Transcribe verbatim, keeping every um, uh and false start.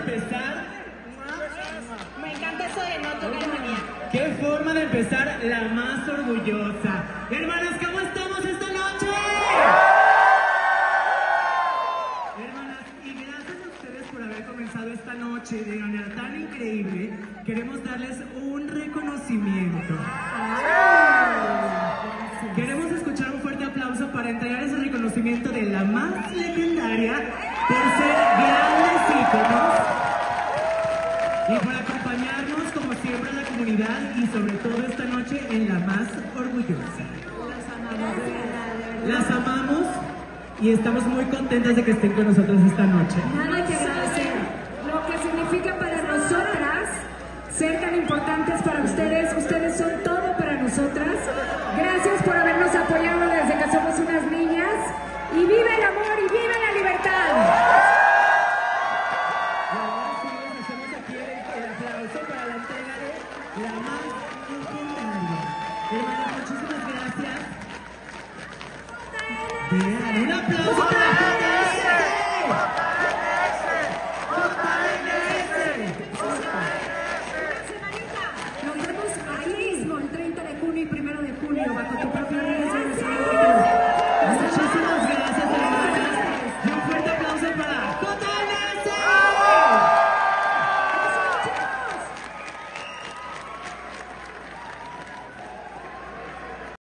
empezar? Me encanta eso de no tocar manía. ¿Qué forma de empezar la más orgullosa? Hermanas, ¿cómo estamos esta noche? Hermanas, y gracias a ustedes por haber comenzado esta noche de manera tan increíble. Queremos darles un reconocimiento. Queremos escuchar un fuerte aplauso para entregar ese reconocimiento de la más legendaria por ser grandes íconos y por acompañarnos como siempre a la comunidad y sobre todo esta noche en la más orgullosa. Las amamos y estamos muy contentas de que estén con nosotros esta noche. Nada que agradecer. Lo que significa para nosotras ser tan importantes para ustedes. Ustedes son todo para nosotras. Gracias por habernos apoyado desde que somos unas niñas. Y viva el amor y viva la libertad. Y ahora sí les hacemos aquí el aplauso para la entrega de la más legendaria. Hermanas, muchísimas gracias. Vean, un aplauso para